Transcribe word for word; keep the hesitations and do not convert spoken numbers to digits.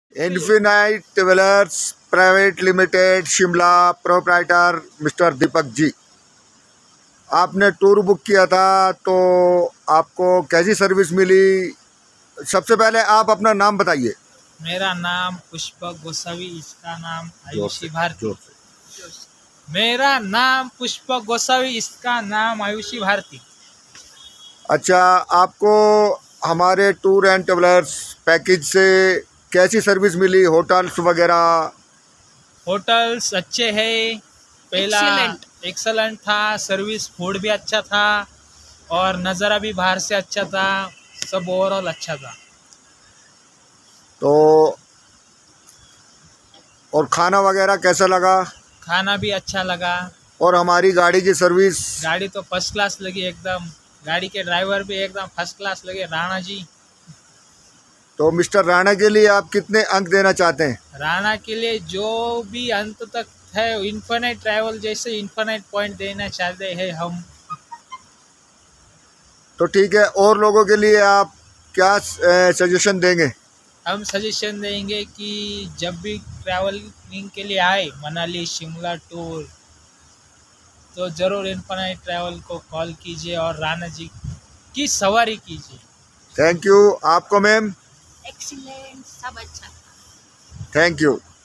Infinite travellers private limited Shimla, proprietor mister Deepak ji. आपने tour book किया था तो आपको कैसी सर्विस मिली? सबसे पहले आप अपना नाम बताइए। मेरा नाम पुष्पक गोसावी, इसका नाम आयुषी भारती। जोर से। मेरा नाम पुष्पक गोसावी, इसका नाम आयुषी भारती। अच्छा, आपको हमारे टूर एंड ट्रेवलर्स पैकेज से कैसी सर्विस मिली? होटल्स वगैरह? होटल्स अच्छे हैं, पहला एक्सलेंट था, सर्विस फूड भी अच्छा था और नज़ारा भी बाहर से अच्छा था, सब ओवरऑल अच्छा था। तो और खाना वगैरह कैसा लगा? खाना भी अच्छा लगा और हमारी गाड़ी की सर्विस? गाड़ी तो फर्स्ट क्लास लगी एकदम, गाड़ी के ड्राइवर भी एकदम फर्स्ट क्लास लगे, राणा जी। तो मिस्टर राणा के लिए आप कितने अंक देना चाहते हैं? राणा के लिए जो भी अंत तक है, इन्फिनाइट ट्रैवल जैसे इन्फिनाइट पॉइंट देना चाहते हैं हम। तो ठीक है, और लोगों के लिए आप क्या सजेशन देंगे? हम सजेशन देंगे कि जब भी ट्रैवलिंग के लिए आए मनाली शिमला टूर, तो ज़रूर इन्फिनाइट ट्रैवल को कॉल कीजिए और राणा जी की सवारी कीजिए। Thank you. आपको मैम? एक्सीलेंट, सब अच्छा था। Thank you.